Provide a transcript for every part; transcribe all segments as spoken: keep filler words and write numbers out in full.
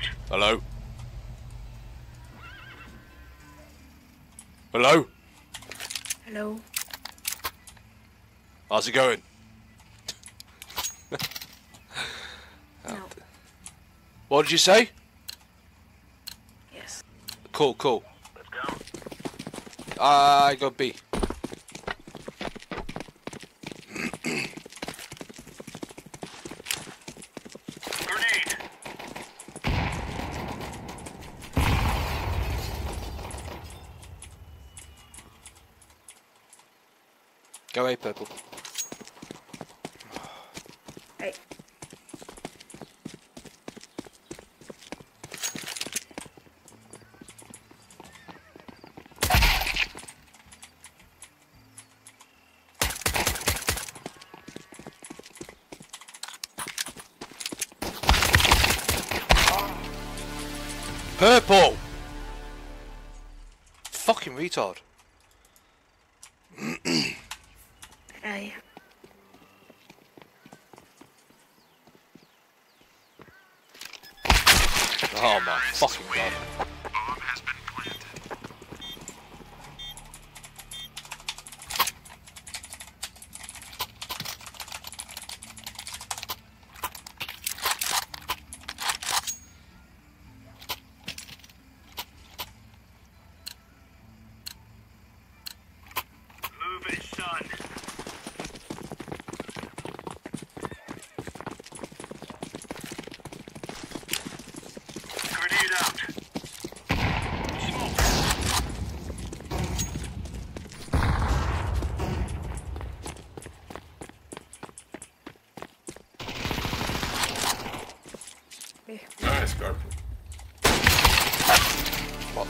Hello? Hello? Hello? How's it going? No. What did you say? Yes. Cool, cool. Let's go. I got B. Grenade. Go A, purple. Hey. Purple! Fucking retard. Hey. Oh my fucking god. Bomb has been planted. Move it, son. Grenade out. Smoke. Hey. Nice, purple. What?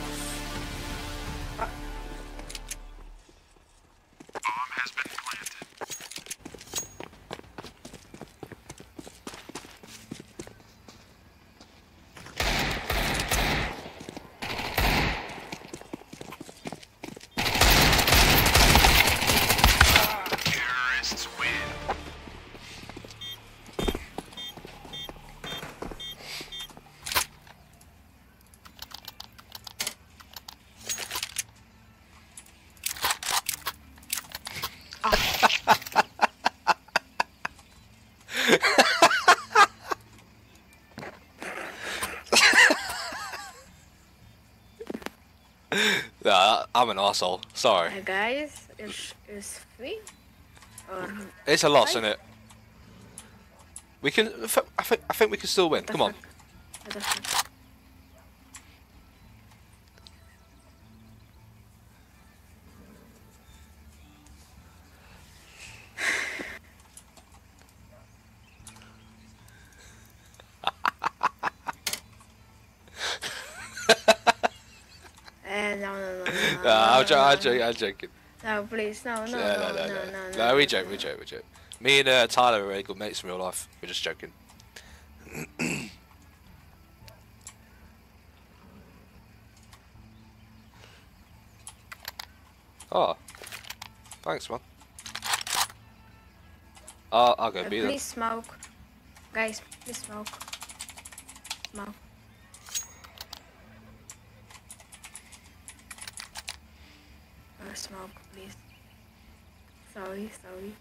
Bomb has been planted. Terrorists win. Nah, I'm an arsehole. Sorry. Hey guys, is is free? Or It's a loss, Right. isn't it? We can. I think. I think we can still win. Come on. What the fuck? Eh, no, no, no, no, Nah, I'm, no, jo- no, I'm, no. joking, I'm joking. No, please, no, no, Yeah, no, no, no, no, no. no, No, we no, joke, no. we joke, we joke. Me and uh, Tyler are really good mates in real life. We're just joking. Oh, thanks, man. Uh, I'll go Uh, B then. please smoke. Guys, please smoke. Smoke. Uh, smoke, please. Sorry, sorry.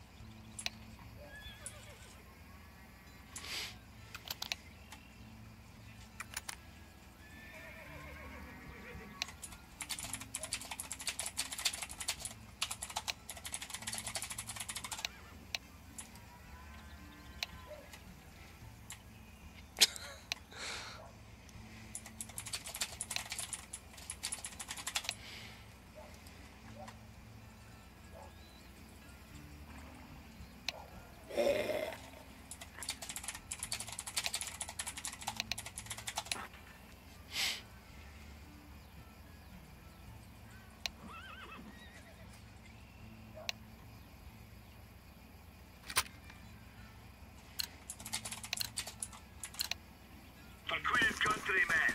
For Queen's country, man.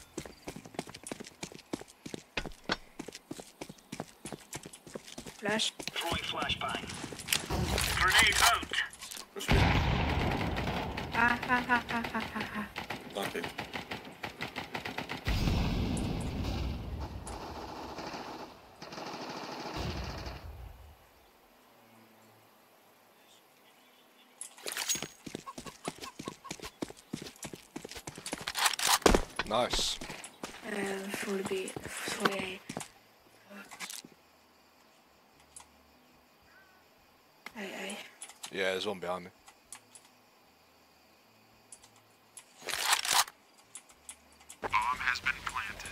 Flash. Throwing flashbang. Grenade out. Push me. Ah, ha, ha, ha, ha, ha, ha. Nothing. Nice. Uh, for the B. Sorry. Aye, aye. Yeah, there's one behind me. Bomb has been planted.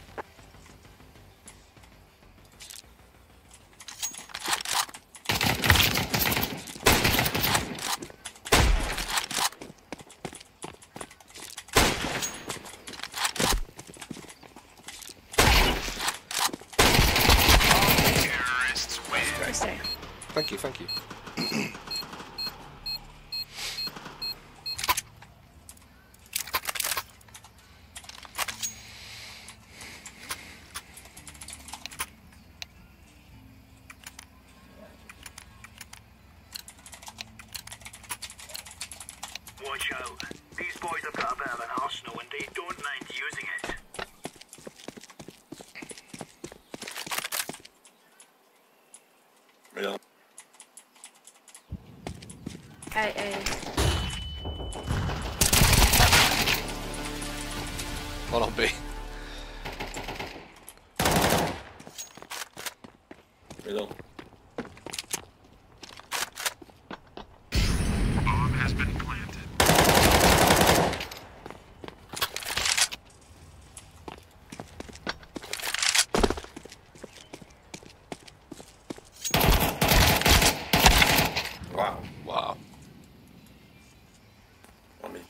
Terrorists win. Nice try. Thank you, thank you. Watch out. These boys have got a bit of an arsenal and they don't mind using it. Yeah. Aye, aye. One on B. Middle. Bomb has been planted. Wow. Wow. One minute.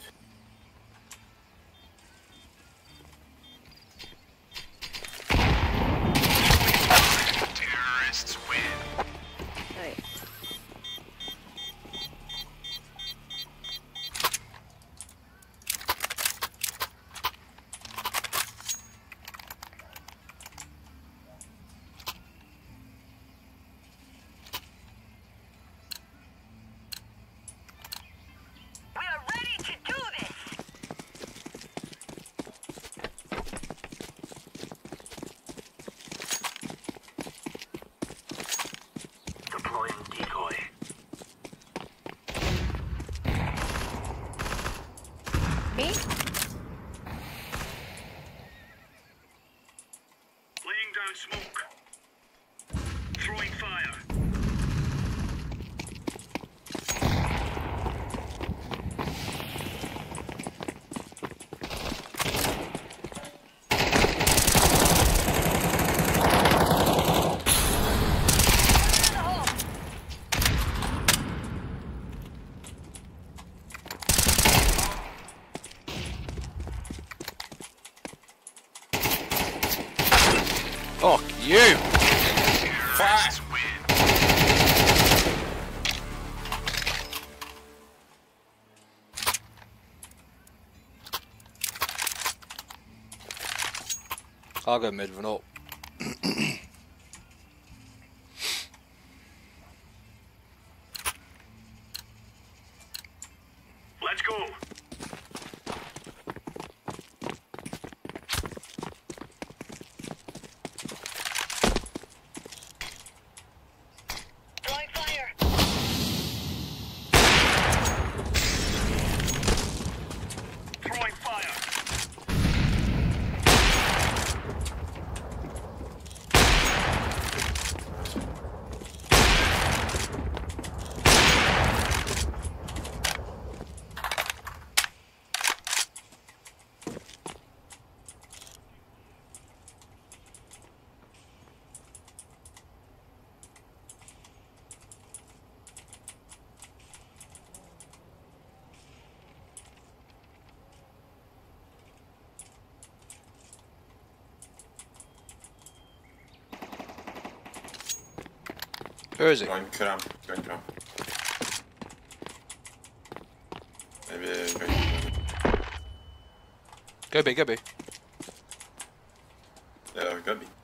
Terrorists win. Aye. We are ready to do this! Deploying decoy. Me? Laying down smoke. Throwing fire. Fuck you! Terrorists win. I'll go mid run up. Let's go. Throwing fire! Throwing fire. Where is he? Going cram. Going cram. Maybe going. Go B, go B. Yeah, got me.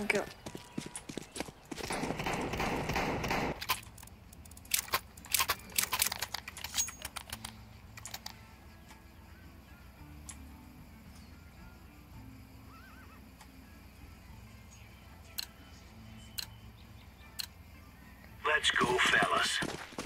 Thank you. Let's go, fellas.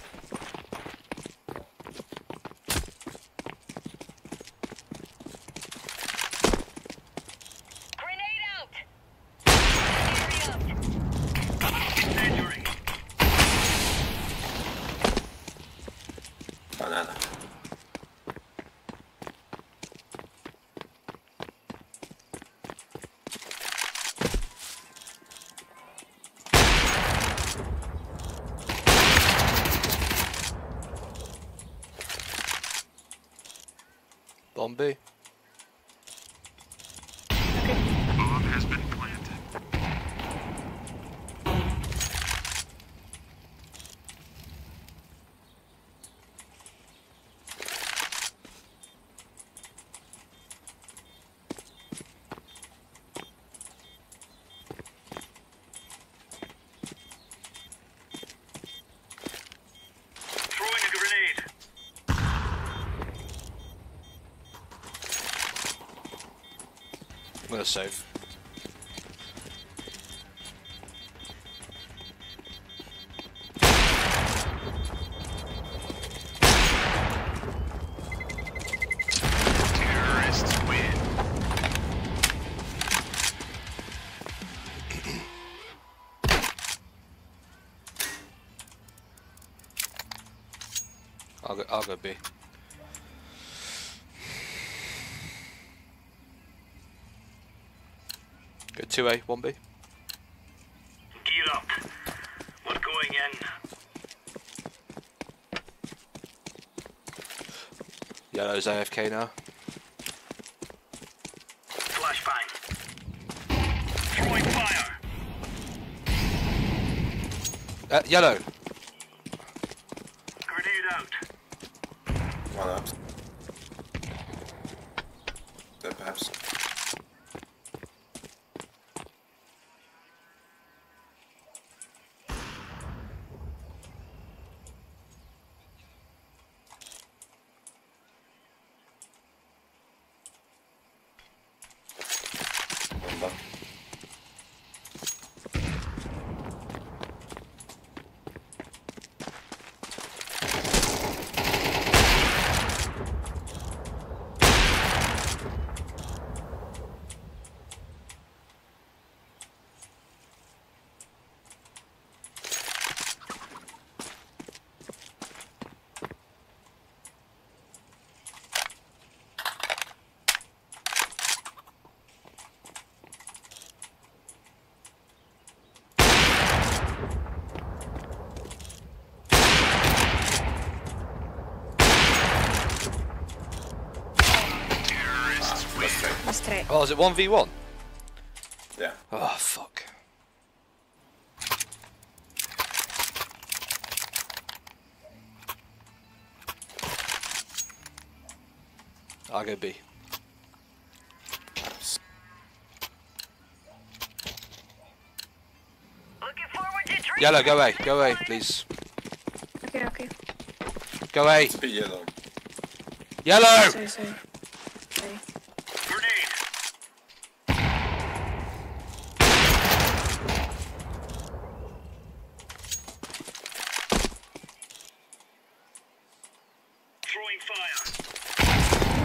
Grenade out! Area out! Incendiary. Banana. Bombay. Bomb has been planted. Throwing a grenade. I'm gonna save. Terrorists win. I'll go. I'll go B. Go two A, one B. Gear up. We're going in. Yellow's A F K now. Flashbang. Throwing fire. Uh, yellow. Grenade out. One up. There perhaps. One back. Terrorists win. Let's try. Let's try. Oh, is it one v one? Yeah. Oh, fuck. I'll go B. Looking forward to treatment. Yellow, go A. Go A, please. Okay, okay. Go A. It's a bit yellow. Yellow! Sorry, sorry. Sorry. Grenade. Throwing fire.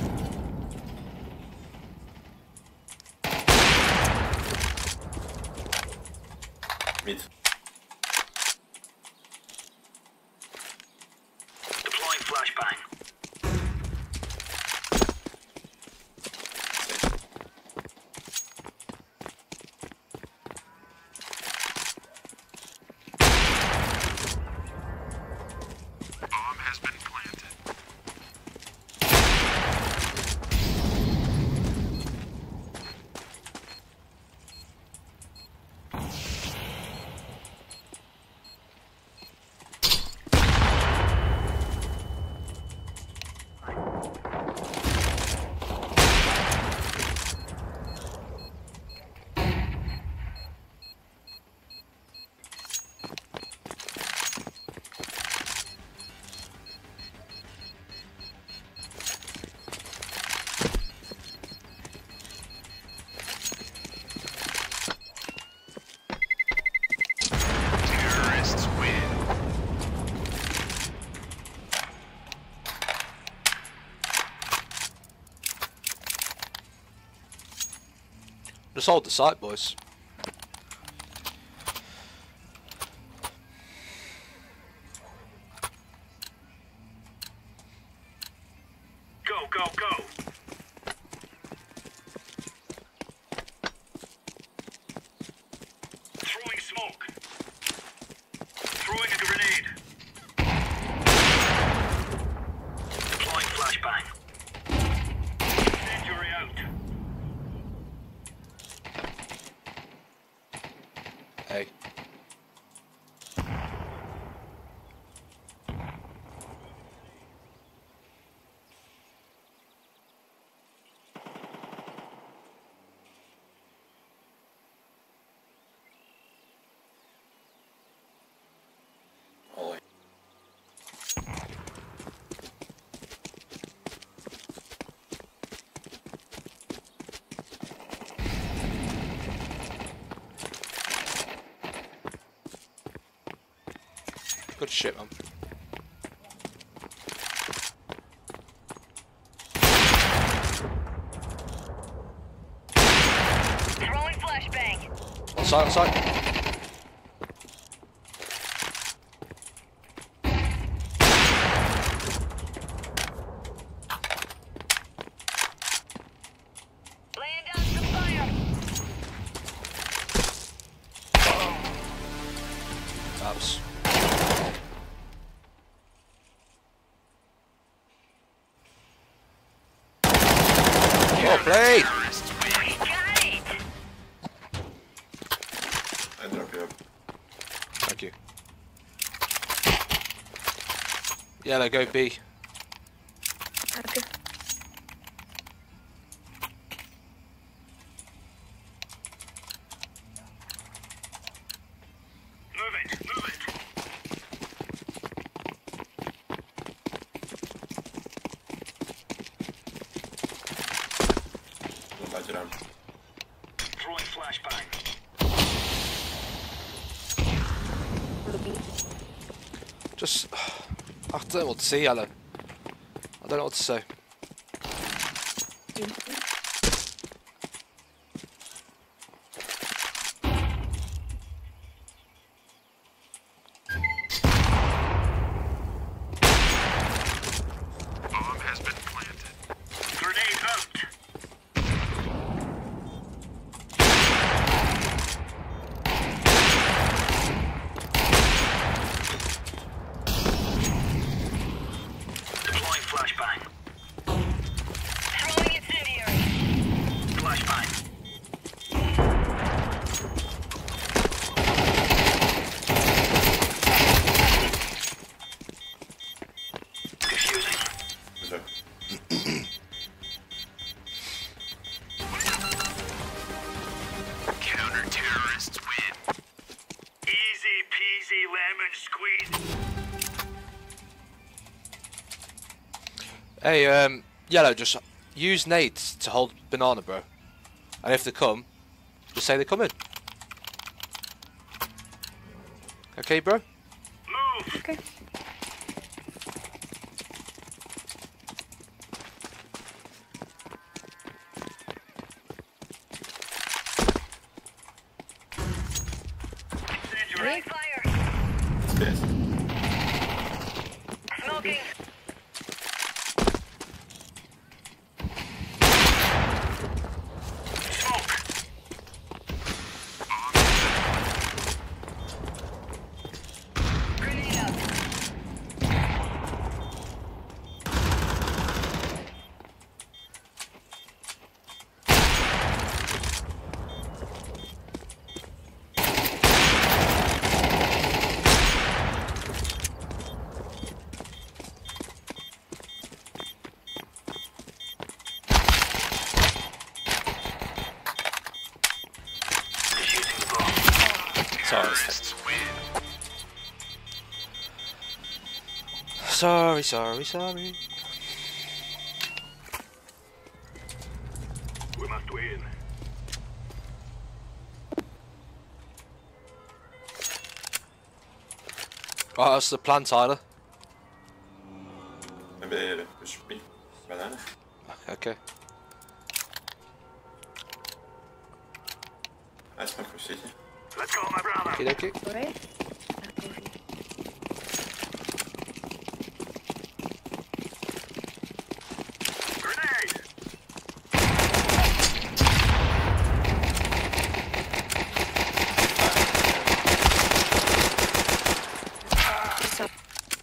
Mid. Deploying flashbang. Safe. Bomb has been planted. Just hold the site, boys. Go, go, go. Throwing smoke. Throwing a grenade. Deploying flashbang. Incendiary out. Hey. Ollie. Good shit, man. Throwing flashbang. On site, on site. Laying down some fire. That was... Well played! Got it. I drop you up. Thank you. Yellow, go B. Okay. Move it, move it. Don't bite it down. Throwing flashbang. Just... I don't know what to say, Yellow. I don't know what to say. Bomb has been planted. Grenade out. Deploying flashbang. Throwing incendiary. Flashbang. Diffusing. Is that? Counter-terrorists win. Easy peasy lemon squeeze. Hey, um, Yellow, just use nades to hold banana, bro. And if they come, just say they're coming. Okay, bro? Move. Okay. Incendiary. Throwing fire. Yes. Smoking. Smoke. Grenade out. Defusing the bomb. Sorry. Terrorists win. Sorry, sorry, sorry. We must win. Right, that's the plan, Tyler. Ben beneden. Dus B. Banana. Okay. I smoke for city. Let's go, my brother. Okie dokie. Sorry? Okay. Grenade! So. So.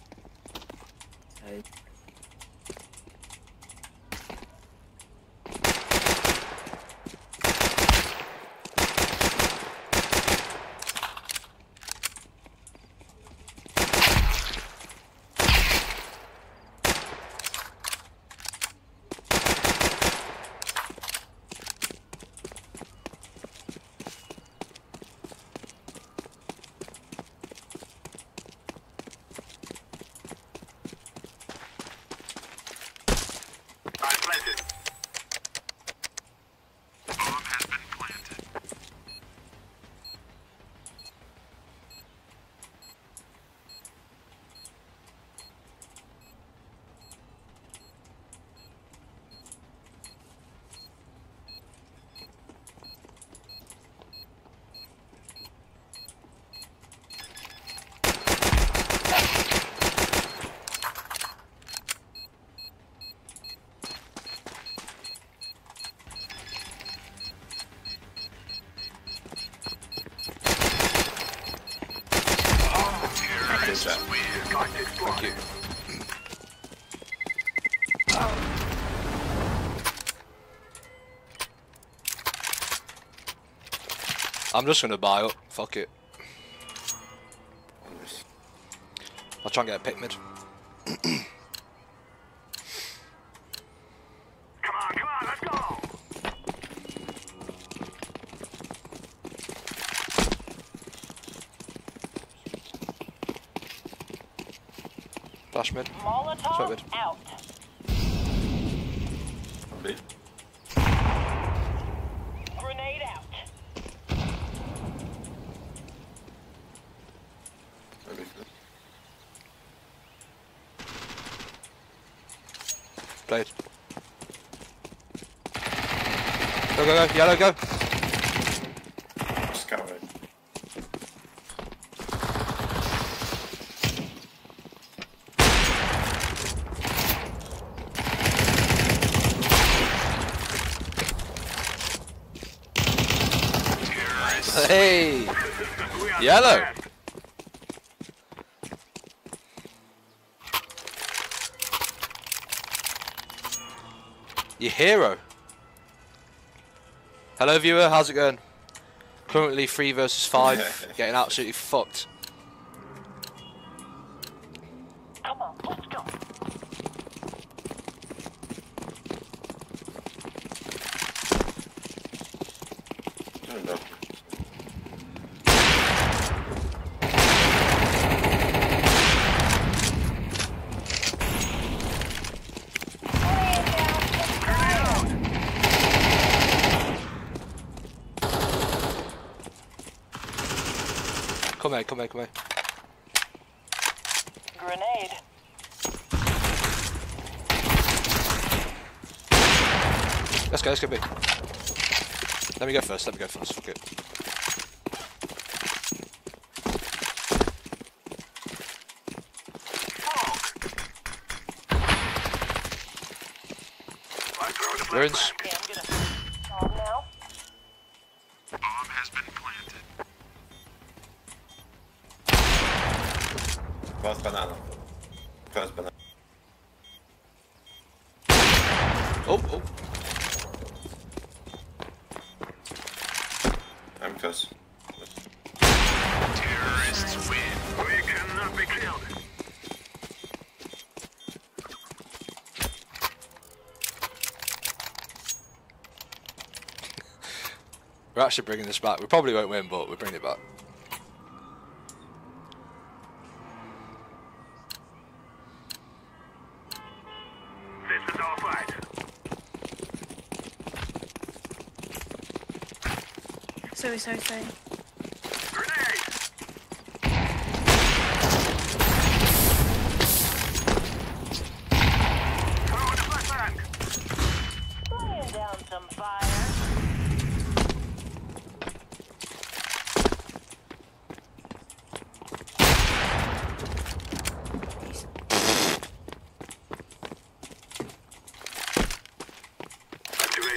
I planted. Bomb has been planted. Good job. Thank you. I'm just gonna buy up. Fuck it. I'll try and get a pick mid. Come on, come on, let's go! Flash mid. Sweat Molotov mid. out. On B. Grenade out. Maybe. Played. Go, go, go. Yellow, go. Scout right. Hey! We are Yellow. the best. You hero. Hello viewer, how's it going? Currently three versus five, getting absolutely fucked. Come on, let's go. No, no. Laying down some fire. Come here, come here, come here. Grenade. Let's go, let's go B. Let me go first, let me go first, fuck it. I throw the We're in. flashbang. Okay, I'm gonna bomb now. Bomb has been planted. First banana. First banana. Oh, oh. I'm close. Terrorists win. We cannot be killed. We're actually bringing this back. We probably won't win, but we're bringing it back. This is our fight. Sorry, sorry, sorry. Grenade! Throw in the flashbang. Laying down some fire.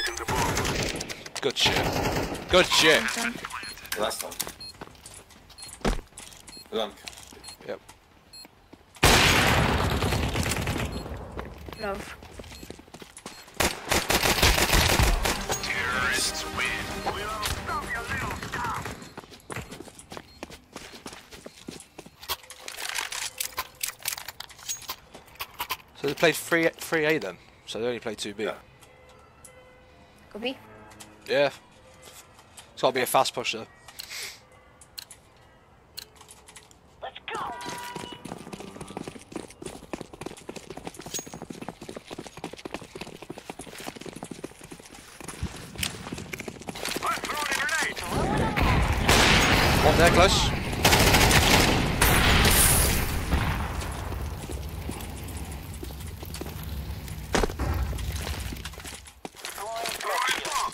planting the bomb. Good shit. Good shit. Done. Last one. Long. Yep. Love. Terrorists win. We'll stop your little stuff. So they played three three A then. So they only played two B. Yeah. Could be. Yeah. It's got to be a fast push though. Let's go. I'm throwing a grenade. One there, close. Throwing Throwing smoke. smoke.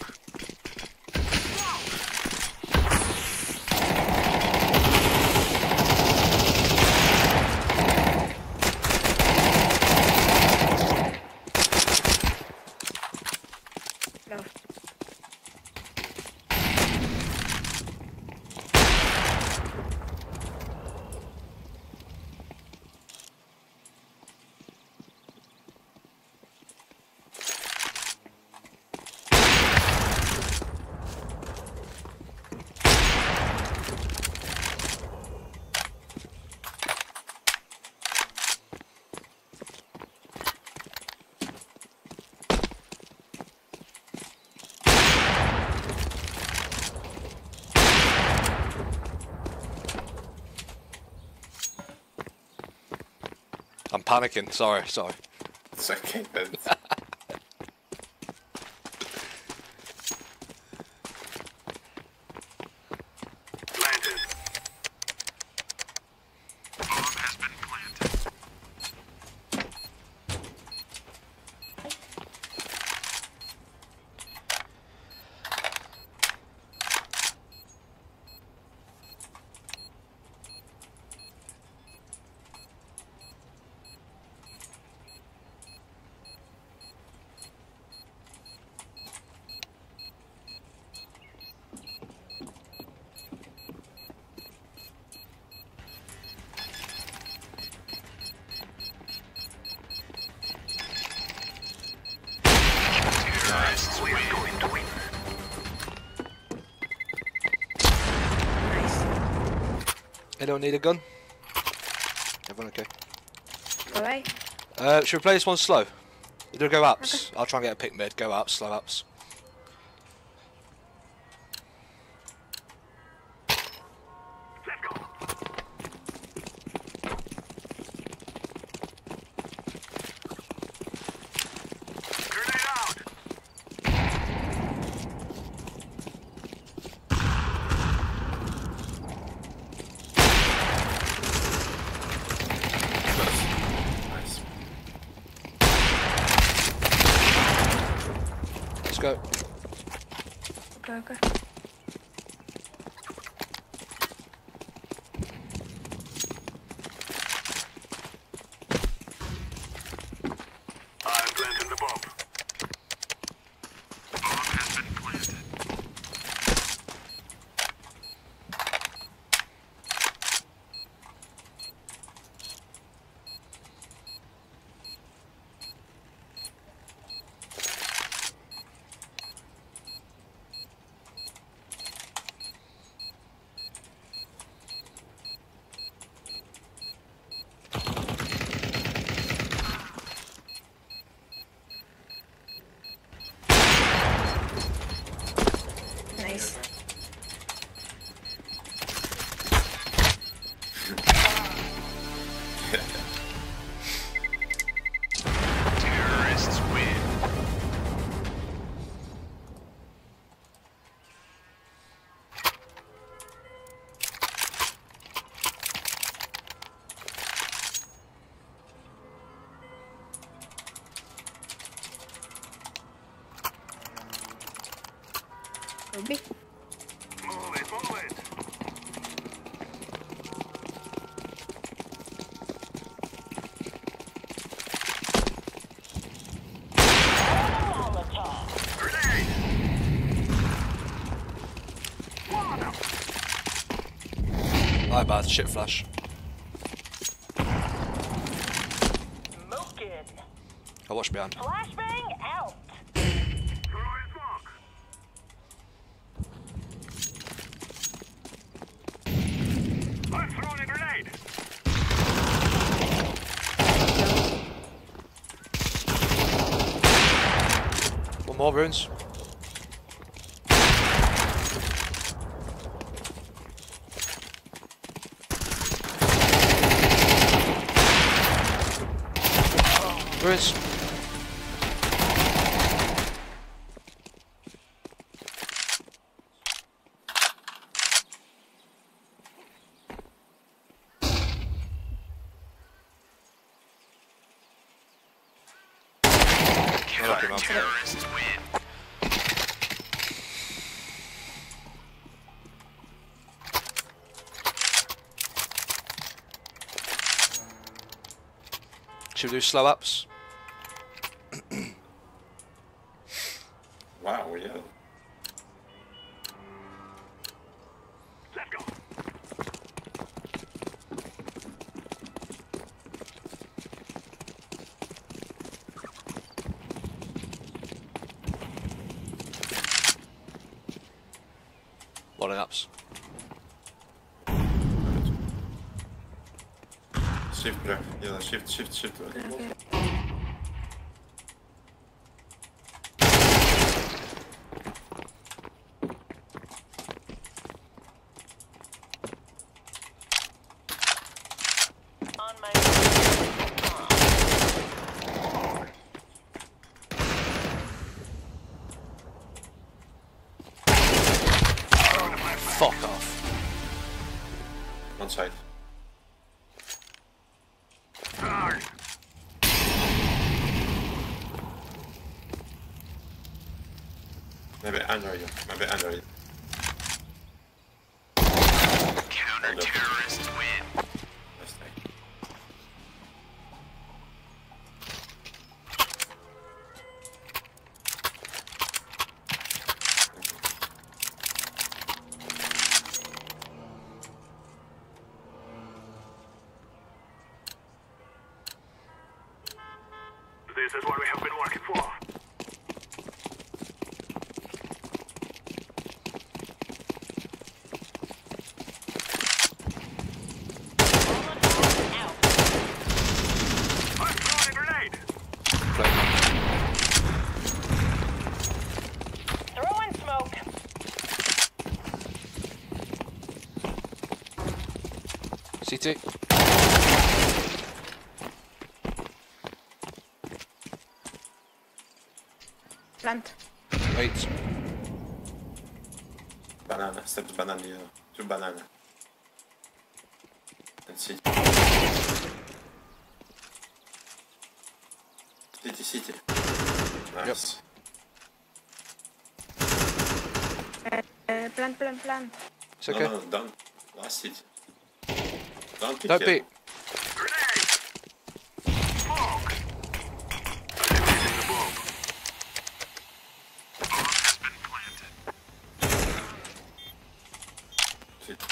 Love. I'm panicking. Sorry, sorry. It's okay, Ben. Planted. Bomb has been planted. Terrorists win. We're going to win. Nice. Anyone need a gun? Everyone okay? Alright. Uh, should we play this one slow? We'll go ups. I'll try and get a pick mid. Go ups, slow ups. Let's go. Grenade out. Nice. Let's go. Okay, okay. I'm planting the bomb. Bomb has been planted. Nice. Terrorists win. Could be. Move it, move it. Molotov. Grenade. My bad, shit flash. Smoking. I watch behind. Flashbang out. Throwing smoke. I'm throwing a grenade. One more runes. Runes. Lucky man. Terrorists win. Should we do slow ups? Wow, yeah. Let's go. Loading ups. Shift, bro. Yeah, shift, shift, shift. Okay. On my. Fuck off. One side. Guard. Maybe under you. Maybe under you. Counter-terrorists win. Nice thing. This is what we have been working for. Out. I'm throwing a grenade. Throwing smoke. C T. Plant. Wait. Banana. Steps banana. Yeah. Two banana. And city. City, city. Nice. Uh, uh, plant, plant, plant. It's No, okay. no, no, don't. Last city. Don't pick Don't yet. beat. Grenade. Smoke. Eliminating the bomb. Bomb has been planted. City.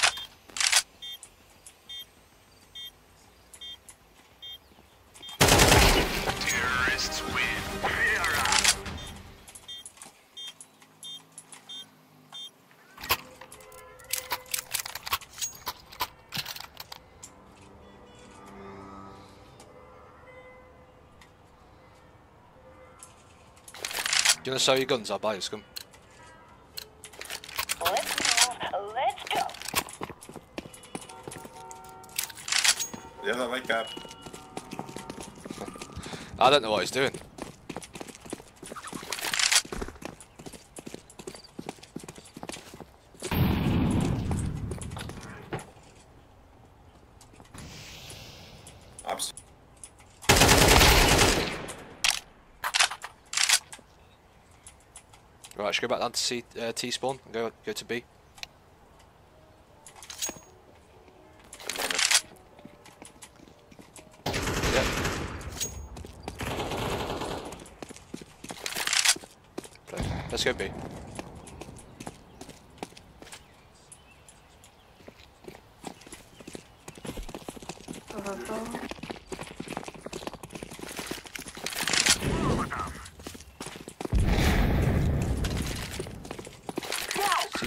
Terrorists win. Fear us. Do you want to sell your guns? I'll buy you scum. Let's move. Let's go. Yeah, wake up. I don't know what he's doing. Ups. Right, should we go back down to C, uh, T spawn and go go to B. Yep. Okay, let's go B.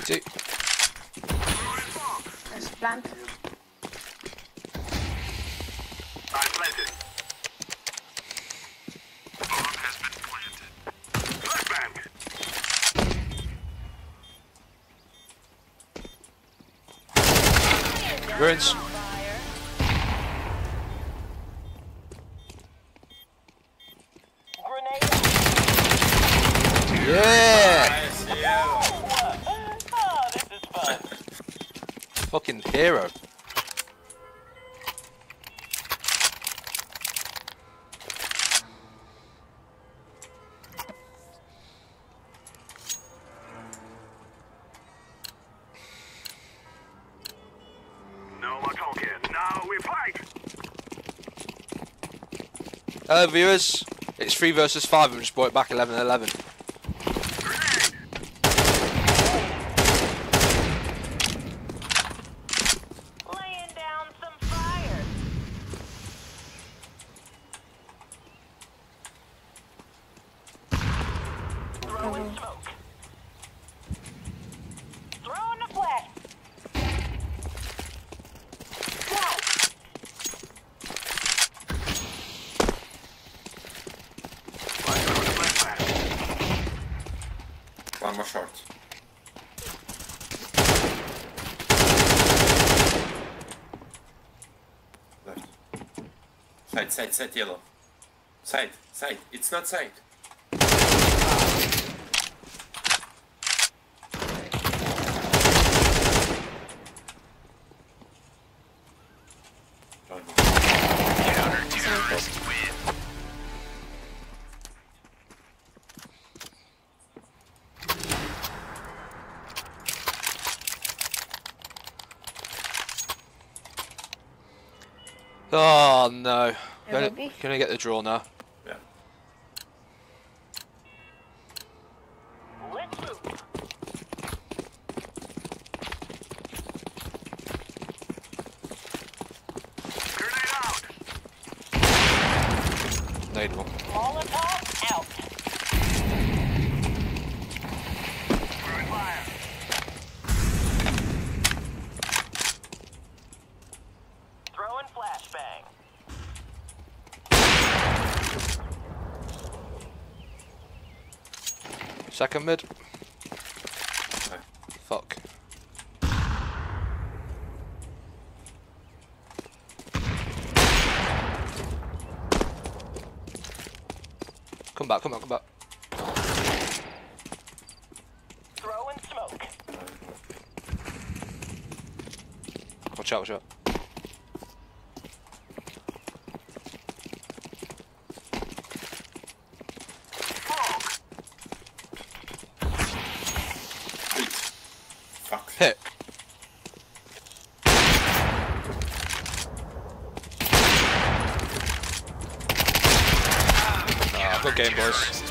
T. There's plant. I planted. Bomb has been planted. Flashbang. Ruins. Grenade. Yeah! Nice, yeah. Oh, this is fun. Fucking hero. No more talking. Now we fight. Hello viewers, it's three versus five and we just brought it back eleven eleven. Laying down some fire. Throwing smoke. Throwing the flash. One more short. Left. Side, side, side, yellow. Side, side. It's not side. Oh no. There will Gonna, be. gonna get the draw now. Yeah. Let's move. Grenade out. Nade one. Molotov out. Throwing fire. Throwing flashbang. Second mid. Okay. Fuck. Come back, come back, come back. Throwing smoke. Watch out, watch out. Wait. Fuck. Hit. Ah, good game, boys.